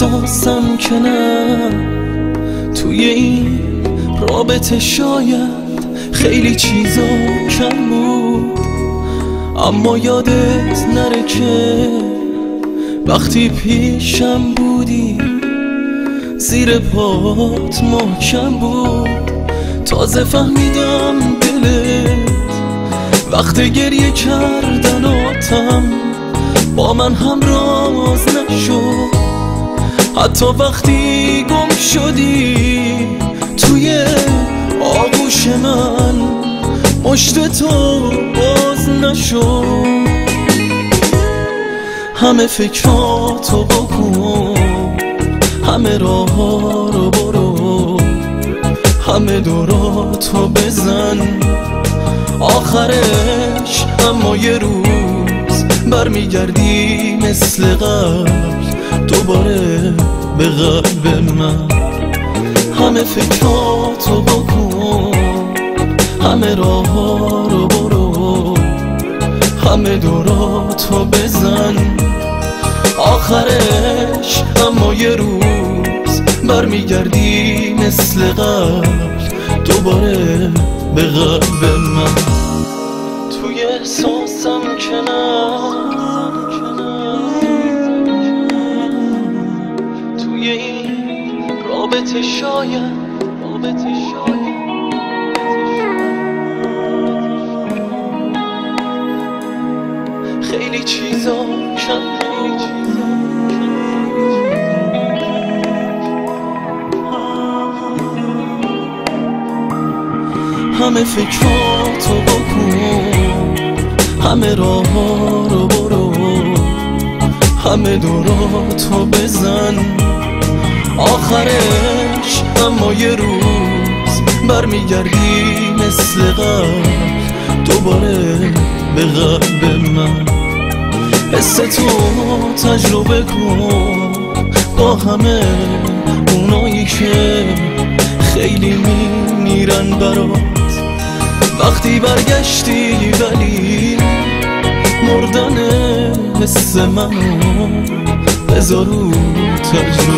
احساسم که نه، توی این رابطه شاید خیلی چیزا کم بود، اما یادت نره که وقتی پیشم بودی زیر پات محکم بود. تازه فهمیدم دلت وقت گریه کردناتم با من همراز نشد، حتی وقتی گم شدی توی آغوش من مشت تو باز نشد. همه فکراتو بکن، همه راه ها رو برو، همه دوراتو بزن، آخرش اما یه روز برمیگردی مثل قبل دوباره به قلب من. همه فکراتو بکن، همه راه ها رو برو، همه دوراتو بزن، آخرش اما یه روز برمیگردی مثل قبل دوباره به قلب من. توی احساسم که نه، توی این رابطه شاید خیلی چیزا کم، همه فکراتو بکن، همه راه ها رو برو، همه دوراتو بزن، آخرش اما یه روز برمیگردی مثل قبل دوباره به قلب من. حس تو تجربه کن با همه اونایی که خیلی میمیرن برات، وقتی برگشتی ولی مردن حس منو بذار رو تجربه